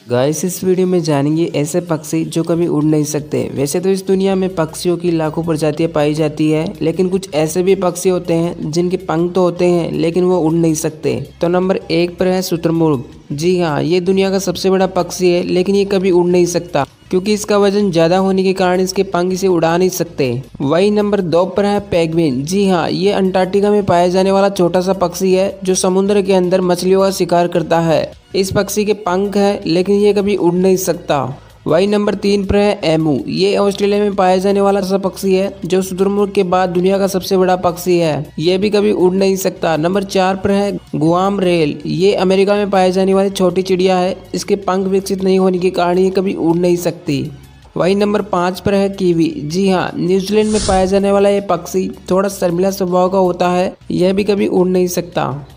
Guys, इस video में जानेंगे ऐसे पक्षी जो कभी उड़ नहीं सकते। वैसे तो इस दुनिया में पक्षियों की लाखों प्रजातियां पाई जाती है, लेकिन कुछ ऐसे भी पक्षी होते हैं जिनके पंख तो होते हैं लेकिन वो उड़ नहीं सकते। तो नंबर 1 पर है शुतुरमुर्ग। जी हाँ, ये दुनिया का सबसे बड़ा पक्षी है, लेकिन ये कभी उड़ नहीं सकता क्योंकि इसका वजन ज्यादा होने के कारण इसके पंख इसे उड़ा नहीं सकते। वही नंबर 2 पर है पेंगुइन। जी हाँ, ये अंटार्कटिका में पाया जाने वाला छोटा सा पक्षी है जो समुद्र के अंदर मछलियों का शिकार करता है। इस पक्षी के पंख है लेकिन ये कभी उड़ नहीं सकता। वही नंबर 3 पर है एमू। ये ऑस्ट्रेलिया में पाया जाने वाला सा पक्षी है जो शुतुरमुर्ग के बाद दुनिया का सबसे बड़ा पक्षी है। ये भी कभी उड़ नहीं सकता। नंबर 4 पर है गुआम रेल। ये अमेरिका में पाए जाने वाली छोटी चिड़िया है। इसके पंख विकसित नहीं होने के कारण ये कभी उड़ नहीं सकती। वही नंबर 5 पर है कीवी। जी हाँ, न्यूजीलैंड में पाया जाने वाला ये पक्षी थोड़ा शर्मीला स्वभाव का होता है। यह भी कभी उड़ नहीं सकता।